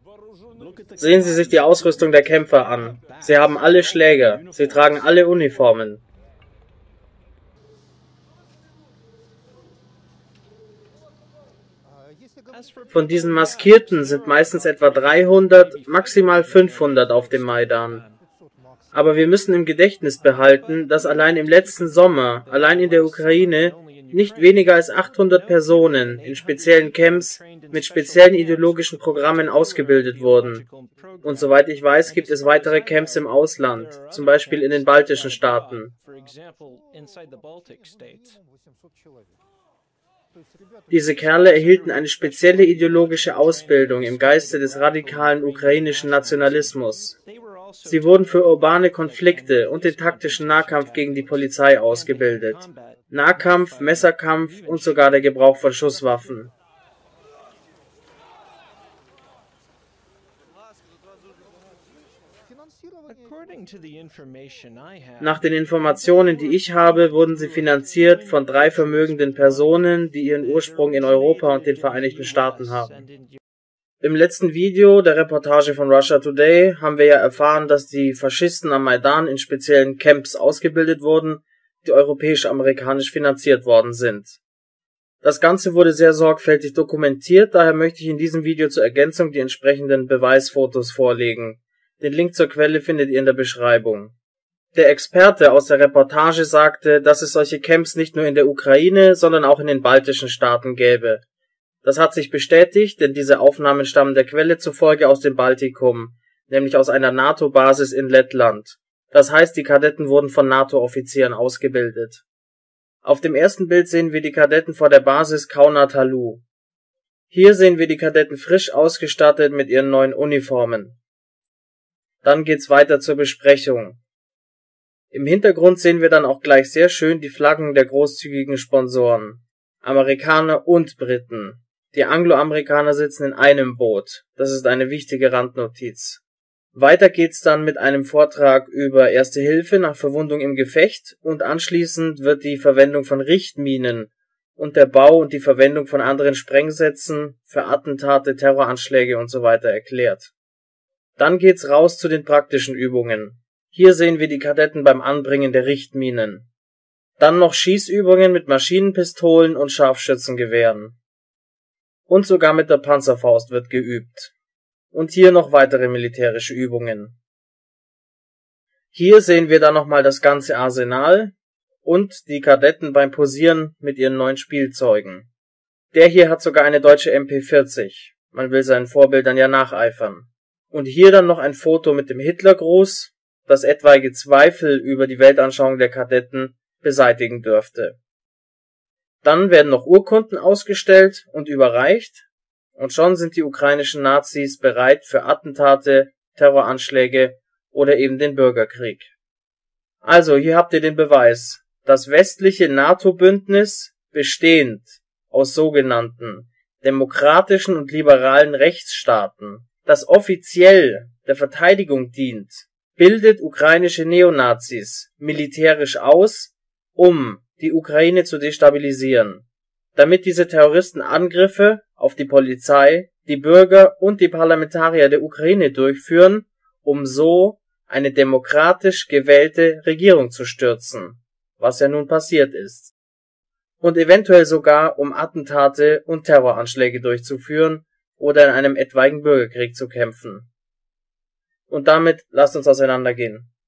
Sehen Sie sich die Ausrüstung der Kämpfer an. Sie haben alle Schläger, sie tragen alle Uniformen. Von diesen Maskierten sind meistens etwa 300, maximal 500 auf dem Maidan. Aber wir müssen im Gedächtnis behalten, dass allein im letzten Sommer, allein in der Ukraine, nicht weniger als 800 Personen in speziellen Camps mit speziellen ideologischen Programmen ausgebildet wurden. Und soweit ich weiß, gibt es weitere Camps im Ausland, zum Beispiel in den baltischen Staaten. Diese Kerle erhielten eine spezielle ideologische Ausbildung im Geiste des radikalen ukrainischen Nationalismus. Sie wurden für urbane Konflikte und den taktischen Nahkampf gegen die Polizei ausgebildet. Nahkampf, Messerkampf und sogar der Gebrauch von Schusswaffen. Nach den Informationen, die ich habe, wurden sie finanziert von 3 vermögenden Personen, die ihren Ursprung in Europa und den Vereinigten Staaten haben. Im letzten Video der Reportage von Russia Today haben wir ja erfahren, dass die Faschisten am Maidan in speziellen Camps ausgebildet wurden, die europäisch-amerikanisch finanziert worden sind. Das Ganze wurde sehr sorgfältig dokumentiert, daher möchte ich in diesem Video zur Ergänzung die entsprechenden Beweisfotos vorlegen. Den Link zur Quelle findet ihr in der Beschreibung. Der Experte aus der Reportage sagte, dass es solche Camps nicht nur in der Ukraine, sondern auch in den baltischen Staaten gäbe. Das hat sich bestätigt, denn diese Aufnahmen stammen der Quelle zufolge aus dem Baltikum, nämlich aus einer NATO-Basis in Lettland. Das heißt, die Kadetten wurden von NATO-Offizieren ausgebildet. Auf dem ersten Bild sehen wir die Kadetten vor der Basis Kaunatalu. Hier sehen wir die Kadetten frisch ausgestattet mit ihren neuen Uniformen. Dann geht's weiter zur Besprechung. Im Hintergrund sehen wir dann auch gleich sehr schön die Flaggen der großzügigen Sponsoren. Amerikaner und Briten. Die Angloamerikaner sitzen in einem Boot. Das ist eine wichtige Randnotiz. Weiter geht's dann mit einem Vortrag über Erste Hilfe nach Verwundung im Gefecht und anschließend wird die Verwendung von Richtminen und der Bau und die Verwendung von anderen Sprengsätzen für Attentate, Terroranschläge und so weiter erklärt. Dann geht's raus zu den praktischen Übungen. Hier sehen wir die Kadetten beim Anbringen der Richtminen. Dann noch Schießübungen mit Maschinenpistolen und Scharfschützengewehren. Und sogar mit der Panzerfaust wird geübt. Und hier noch weitere militärische Übungen. Hier sehen wir dann nochmal das ganze Arsenal und die Kadetten beim Posieren mit ihren neuen Spielzeugen. Der hier hat sogar eine deutsche MP40. Man will seinen Vorbildern ja nacheifern. Und hier dann noch ein Foto mit dem Hitlergruß, das etwaige Zweifel über die Weltanschauung der Kadetten beseitigen dürfte. Dann werden noch Urkunden ausgestellt und überreicht und schon sind die ukrainischen Nazis bereit für Attentate, Terroranschläge oder eben den Bürgerkrieg. Also hier habt ihr den Beweis. Das westliche NATO-Bündnis, bestehend aus sogenannten demokratischen und liberalen Rechtsstaaten, das offiziell der Verteidigung dient, bildet ukrainische Neonazis militärisch aus, um die Ukraine zu destabilisieren, damit diese Terroristen Angriffe auf die Polizei, die Bürger und die Parlamentarier der Ukraine durchführen, um so eine demokratisch gewählte Regierung zu stürzen, was ja nun passiert ist. Und eventuell sogar um Attentate und Terroranschläge durchzuführen oder in einem etwaigen Bürgerkrieg zu kämpfen. Und damit lasst uns auseinandergehen.